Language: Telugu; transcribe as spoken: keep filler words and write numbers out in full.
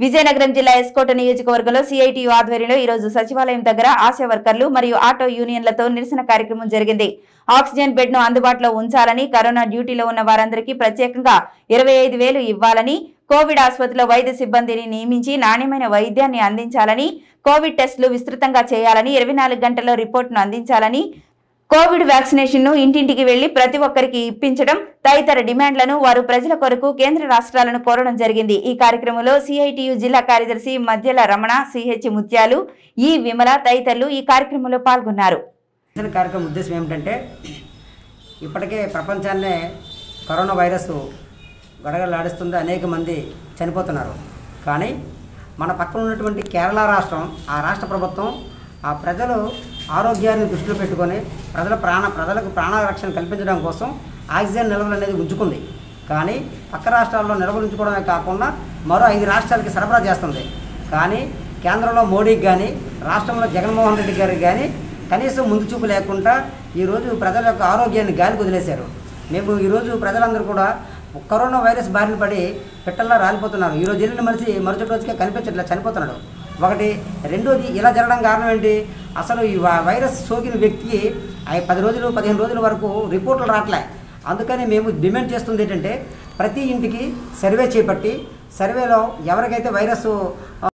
విజయనగరం జిల్లా ఎస్కోట నియోజకవర్గంలో సిఐటియు ఆధ్వర్యంలో ఈ రోజు సచివాలయం దగ్గర ఆశా వర్కర్లు మరియు ఆటో యూనియన్లతో నిరసన కార్యక్రమం జరిగింది. ఆక్సిజన్ బెడ్ ను అందుబాటులో ఉంచాలని, కరోనా డ్యూటీలో ఉన్న వారందరికీ ప్రత్యేకంగా ఇరవై ఐదు వేలు ఇవ్వాలని, కోవిడ్ ఆసుపత్రిలో వైద్య సిబ్బందిని నియమించి నాణ్యమైన వైద్యాన్ని అందించాలని, కోవిడ్ టెస్టులు విస్తృతంగా చేయాలని, ఇరవై నాలుగు గంటల్లో రిపోర్టును అందించాలని, కోవిడ్ వ్యాక్సినేషన్ ను ఇంటింటికి వెళ్లి ప్రతి ఒక్కరికి ఇప్పించడం తదితర డిమాండ్లను వారు ప్రజల కొరకు కేంద్ర రాష్ట్రాలను కోరడం జరిగింది. ఈ కార్యక్రమంలో సిఐటియు జిల్లా కార్యదర్శి మధ్యల రమణ, సిహెచ్ ముత్యాలు, ఈ విమల తదితరులు ఈ కార్యక్రమంలో పాల్గొన్నారు. కార్యక్రమం ఉద్దేశం ఏమిటంటే, ఇప్పటికే ప్రపంచాన్నే కరోనా వైరస్ గడగడలాడిస్తుంది, అనేక మంది చనిపోతున్నారు. కానీ మన పక్కన ఉన్నటువంటి కేరళ రాష్ట్రం, ఆ రాష్ట్ర ప్రభుత్వం ఆ ప్రజలు ఆరోగ్యాన్ని దృష్టిలో పెట్టుకొని ప్రజల ప్రాణ ప్రజలకు ప్రాణరక్షణ కల్పించడం కోసం ఆక్సిజన్ నిల్వలు అనేది ఉంచుకుంది. కానీ పక్క రాష్ట్రాల్లో నిల్వలు ఉంచుకోవడమే కాకుండా మరో ఐదు రాష్ట్రాలకి సరఫరా చేస్తుంది. కానీ కేంద్రంలో మోడీకి కానీ రాష్ట్రంలో జగన్మోహన్ రెడ్డి గారికి కానీ కనీసం ముందు చూపు లేకుండా ఈరోజు ప్రజల యొక్క ఆరోగ్యాన్ని గాలికి వదిలేశారు. మేము ఈరోజు ప్రజలందరూ కూడా కరోనా వైరస్ బారిన పడి పెట్టల్లా రాలిపోతున్నారు. ఈరోజు వెళ్ళిన మనిషి మరుసటి రోజుకే కనిపించట్లా, చనిపోతున్నాడు. ఒకటి. రెండోది, ఇలా జరగడం కారణం ఏంటి? అసలు ఈ వైరస్ సోకిన వ్యక్తికి పది రోజులు పదిహేను రోజుల వరకు రిపోర్టులు రావట్లే. అందుకని మేము డిమాండ్ చేస్తుంది ఏంటంటే, ప్రతి ఇంటికి సర్వే చేపట్టి సర్వేలో ఎవరికైతే వైరస్